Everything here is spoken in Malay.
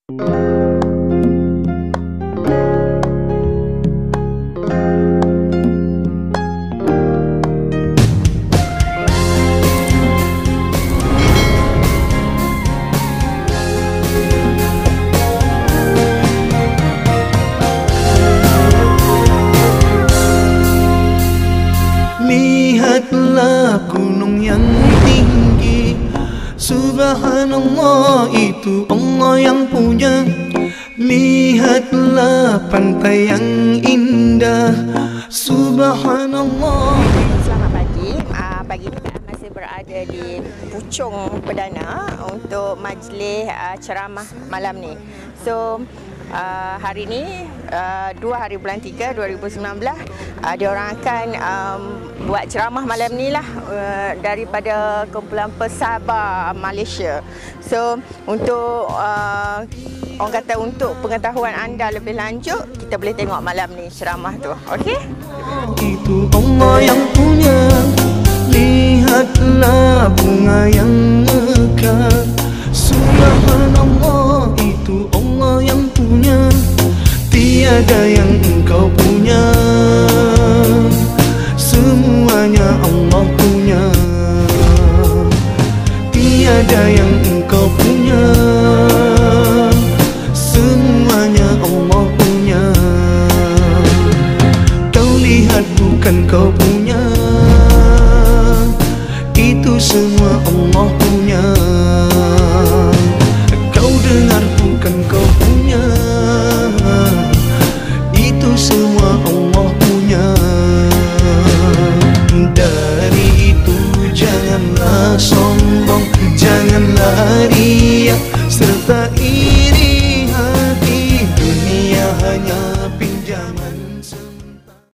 Lihatlah gunung yang tinggi, subhanallah itu Allah yang punya. Lihatlah pantai yang indah, subhanallah. Selamat pagi. Pagi ini kita masih berada di Puchong Perdana untuk majlis ceramah malam ni. So hari ni 2 hari bulan 3 2019 diorang akan buat ceramah malam ni lah daripada kumpulan Pesaba Malaysia. So untuk orang kata untuk pengetahuan anda lebih lanjut, kita boleh tengok malam ni ceramah tu. Okey? Itu Allah yang punya. Lihatlah bunga yang mekar, subhanallah itu Allah yang punya. Tiada yang engkau punya, semuanya Allah punya. Tiada yang engkau punya, semuanya Allah punya. Kau lihat bukan kau punya, itu semua Allah punya. Kau dengar bukan kau punya, itu semua Allah punya. Dari itu janganlah sombong, janganlah riak serta iri hati. Dunia hanya